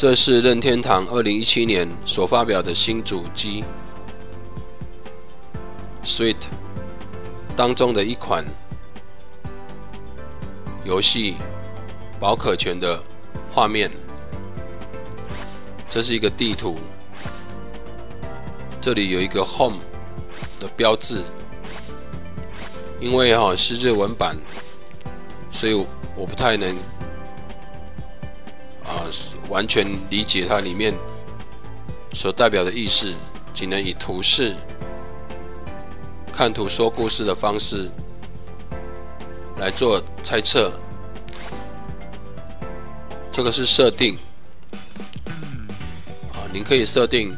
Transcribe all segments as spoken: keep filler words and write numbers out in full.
这是任天堂二零一七年所发表的新主机 Switch 当中的一款游戏宝可泉的画面。这是一个地图，这里有一个 Home 的标志。因为哈、哦、是日文版，所以我不太能啊、呃、完全理解它里面所代表的意思，仅能以图示看图说故事的方式来做猜测。这个是设定啊，您可以设定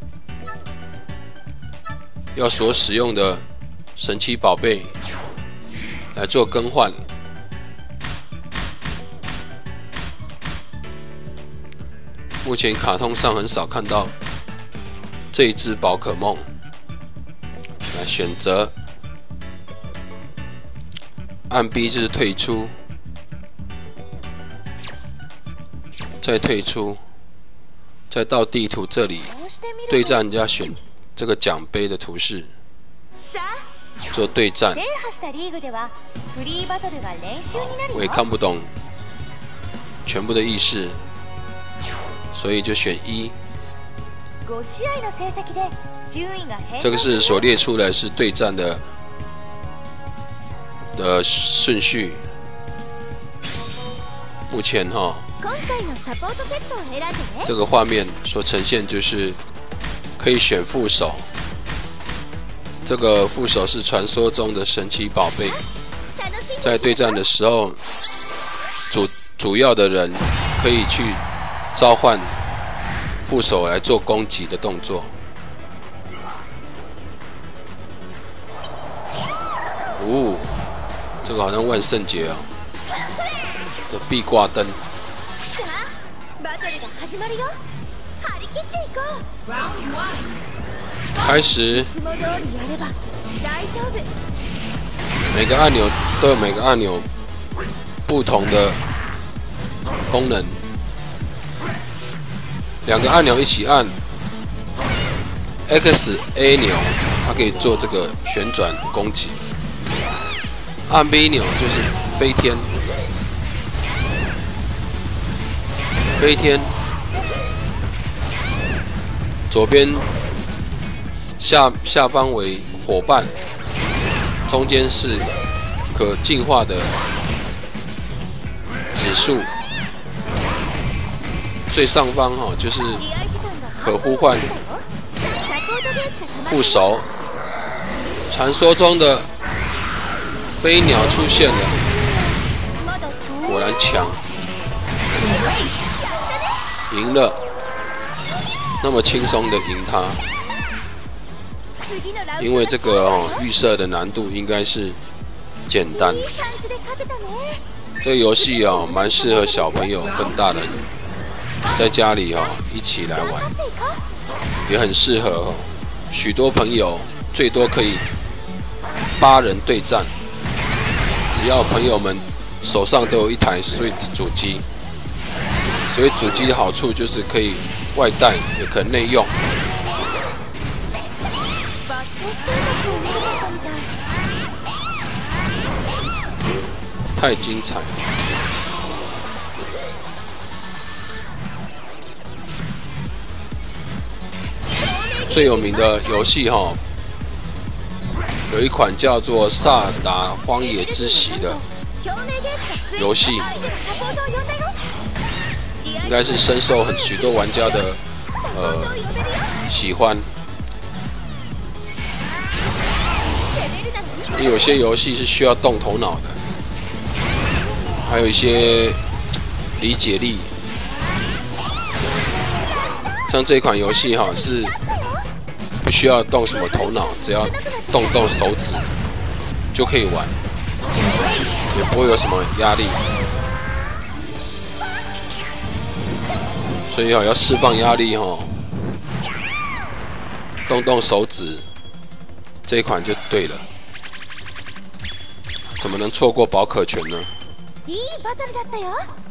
要所使用的神奇宝贝来做更换。目前卡通上很少看到这一只宝可梦。来选择按 B 就是退出，再退出，再到地图这里对战，要选这个奖杯的图示做对战。我也看不懂全部的意思，所以就选一。这个是所列出来是对战的的顺序。目前哈、哦，这个画面所呈现就是可以选副手。这个副手是传说中的神奇宝贝，在对战的时候，主主要的人可以去召唤副手来做攻击的动作。哦，这个好像万圣节哦的壁挂灯。开始，每个按钮都有每个按钮不同的功能。两个按钮一起按 X A 钮，它可以做这个旋转攻击。按 B 钮就是飞天，飞天。左边下下方为伙伴，中间是可进化的指数，最上方哈、哦、就是可呼唤副手。传说中的飞鸟出现了，果然强，赢了，那么轻松的赢他。因为这个哦预设的难度应该是简单。这个游戏哦蛮适合小朋友跟大人在家里哦一起来玩，也很适合哦许多朋友，最多可以八人对战。只要朋友们手上都有一台 Switch 主机，所以主机的好处就是可以外带，也可内用。太精彩了！最有名的游戏哈，有一款叫做《萨达荒野之息》的游戏，应该是深受很许多玩家的呃喜欢。有些游戏是需要动头脑的，还有一些理解力。像这款游戏哈是不需要动什么头脑，只要动动手指就可以玩，也不会有什么压力。所以哈要释放压力哈，动动手指，这一款就对了。怎么能错过宝可泉呢？いいバトルだったよ。